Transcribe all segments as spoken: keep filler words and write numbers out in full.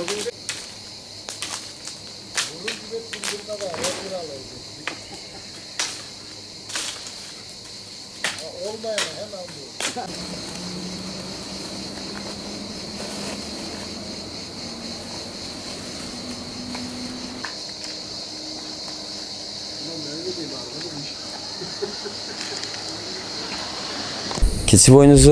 Olmayana hemen bu. Keçi boynuzu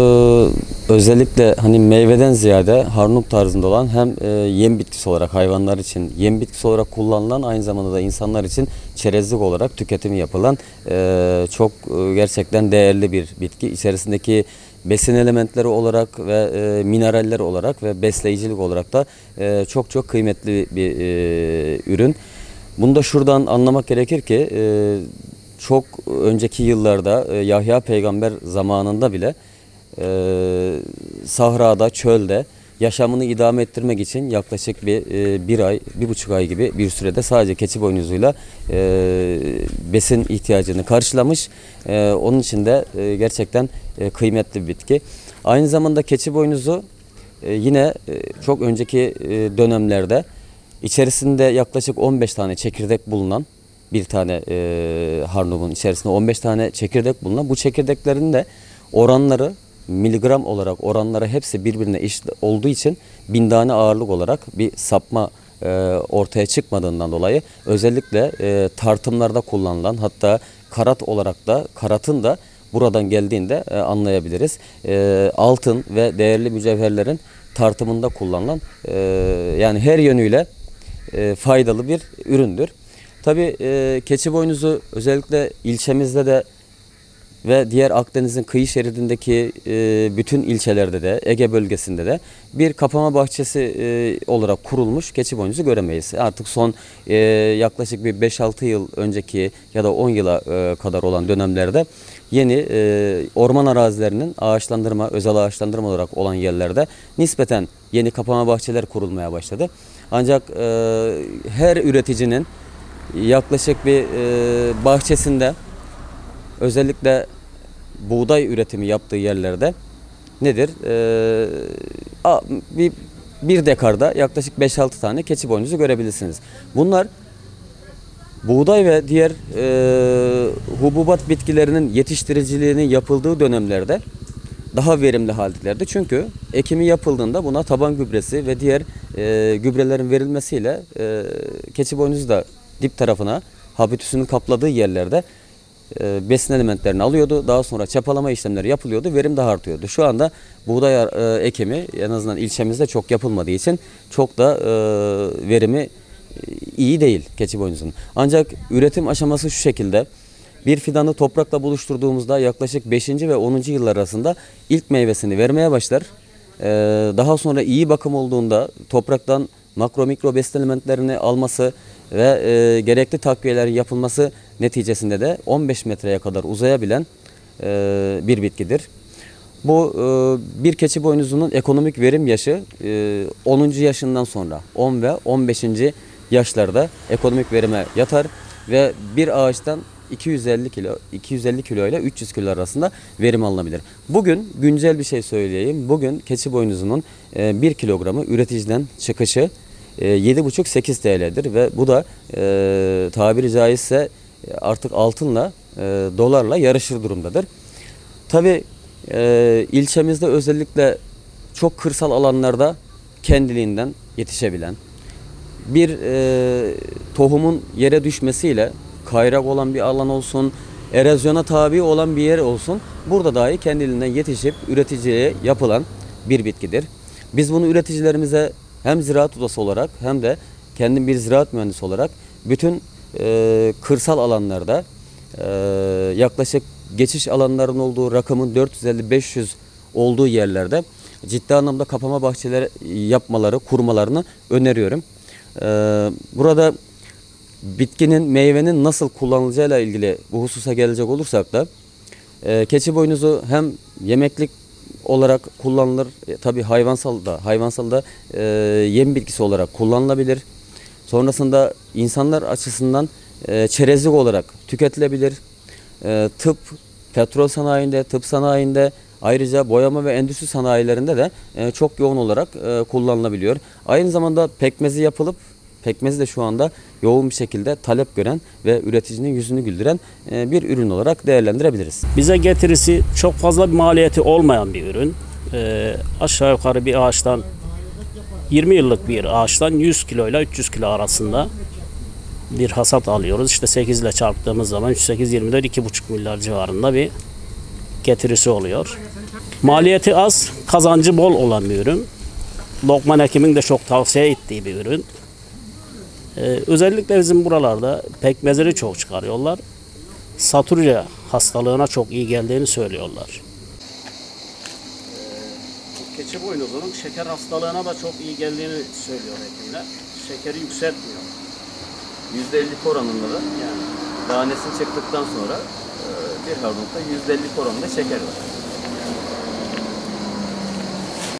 e, özellikle hani meyveden ziyade harnup tarzında olan hem e, yem bitkisi olarak hayvanlar için yem bitkisi olarak kullanılan, aynı zamanda da insanlar için çerezlik olarak tüketimi yapılan e, çok e, gerçekten değerli bir bitki. İçerisindeki besin elementleri olarak ve e, mineraller olarak ve besleyicilik olarak da e, çok çok kıymetli bir e, ürün. Bunu da şuradan anlamak gerekir ki e, çok önceki yıllarda e, Yahya peygamber zamanında bile e, sahrada, çölde yaşamını idame ettirmek için yaklaşık bir e, bir ay, bir buçuk ay gibi bir sürede sadece keçi boynuzuyla e, besin ihtiyacını karşılamış. E, onun için de e, gerçekten e, kıymetli bir bitki. Aynı zamanda keçi boynuzu e, yine e, çok önceki e, dönemlerde içerisinde yaklaşık on beş tane çekirdek bulunan bir tane e, harnubun içerisinde on beş tane çekirdek bulunan, bu çekirdeklerin de oranları miligram olarak oranları hepsi birbirine eşit olduğu için bin tane ağırlık olarak bir sapma e, ortaya çıkmadığından dolayı özellikle e, tartımlarda kullanılan, hatta karat olarak da karatın da buradan geldiğinde e, anlayabiliriz. E, altın ve değerli mücevherlerin tartımında kullanılan e, yani her yönüyle e, faydalı bir üründür. Tabii e, keçi boynuzu özellikle ilçemizde de ve diğer Akdeniz'in kıyı şeridindeki e, bütün ilçelerde de, Ege bölgesinde de bir kapama bahçesi e, olarak kurulmuş keçi boynuzu göremeyiz. Artık son e, yaklaşık bir beş altı yıl önceki ya da on yıla e, kadar olan dönemlerde yeni e, orman arazilerinin ağaçlandırma, özel ağaçlandırma olarak olan yerlerde nispeten yeni kapama bahçeler kurulmaya başladı. Ancak e, her üreticinin yaklaşık bir e, bahçesinde, özellikle buğday üretimi yaptığı yerlerde nedir? Ee, a, bir, bir dekarda yaklaşık beş altı tane keçi boynuzu görebilirsiniz. Bunlar buğday ve diğer e, hububat bitkilerinin yetiştiriciliğinin yapıldığı dönemlerde daha verimli haldelerdi. Çünkü ekimi yapıldığında buna taban gübresi ve diğer e, gübrelerin verilmesiyle e, keçi boynuzu da dip tarafına, habitüsünün kapladığı yerlerde besin elementlerini alıyordu. Daha sonra çapalama işlemleri yapılıyordu. Verim daha artıyordu. Şu anda buğday e, ekimi en azından ilçemizde çok yapılmadığı için çok da e, verimi iyi değil keçi boynuzunun. Ancak üretim aşaması şu şekilde: bir fidanı toprakla buluşturduğumuzda yaklaşık beşinci ve onuncu yıllar arasında ilk meyvesini vermeye başlar. E, daha sonra iyi bakım olduğunda topraktan makro mikro besin elementlerini alması ve e, gerekli takviyelerin yapılması neticesinde de on beş metreye kadar uzayabilen e, bir bitkidir. Bu e, bir keçi boynuzunun ekonomik verim yaşı e, onuncu yaşından sonra on ve on beşinci yaşlarda ekonomik verime yatar ve bir ağaçtan iki yüz elli kilo iki yüz elli kilo ile üç yüz kilo arasında verim alınabilir. Bugün güncel bir şey söyleyeyim. Bugün keçi boynuzunun e, bir kilogramı üreticiden çıkışı yedi buçuk sekiz T L'dir ve bu da e, tabiri caizse artık altınla, e, dolarla yarışır durumdadır. Tabii e, ilçemizde özellikle çok kırsal alanlarda kendiliğinden yetişebilen, bir e, tohumun yere düşmesiyle kayrak olan bir alan olsun, erozyona tabi olan bir yer olsun, burada dahi kendiliğinden yetişip üreticiye yapılan bir bitkidir. Biz bunu üreticilerimize hem ziraat odası olarak hem de kendim bir ziraat mühendisi olarak bütün e, kırsal alanlarda e, yaklaşık geçiş alanlarının olduğu, rakamın dört yüz elli beş yüz olduğu yerlerde ciddi anlamda kapama bahçeleri yapmaları, kurmalarını öneriyorum. E, burada bitkinin, meyvenin nasıl kullanılacağıyla ilgili bu hususa gelecek olursak da e, keçi boynuzu hem yemeklik olarak kullanılır. E, tabii hayvansal da hayvansal da e, yem bitkisi olarak kullanılabilir. Sonrasında insanlar açısından e, çerezlik olarak tüketilebilir. E, tıp, petrol sanayinde, tıp sanayinde, Ayrıca boyama ve endüstri sanayilerinde de e, çok yoğun olarak e, kullanılabiliyor. Aynı zamanda pekmezi yapılıp pekmezi de şu anda yoğun bir şekilde talep gören ve üreticinin yüzünü güldüren e, bir ürün olarak değerlendirebiliriz. Bize getirisi çok fazla bir maliyeti olmayan bir ürün. Ee, aşağı yukarı bir ağaçtan yirmi yıllık bir ağaçtan yüz kilo ile üç yüz kilo arasında bir hasat alıyoruz. İşte sekiz ile çarptığımız zaman üç sekiz yirmi dört iki buçuk milyar civarında bir getirisi oluyor. Maliyeti az, kazancı bol olan bir ürün. Lokman Hekim'in de çok tavsiye ettiği bir ürün. Ee, özellikle bizim buralarda pekmezleri çok çıkarıyorlar. Saturya hastalığına çok iyi geldiğini söylüyorlar. Keçi boynuzunun şeker hastalığına da çok iyi geldiğini söylüyor hekimler. Şekeri yükseltmiyor. yüzde elli oranında da yani tanesini çıktıktan sonra bir harunlukta yüzde elli oranında şeker var.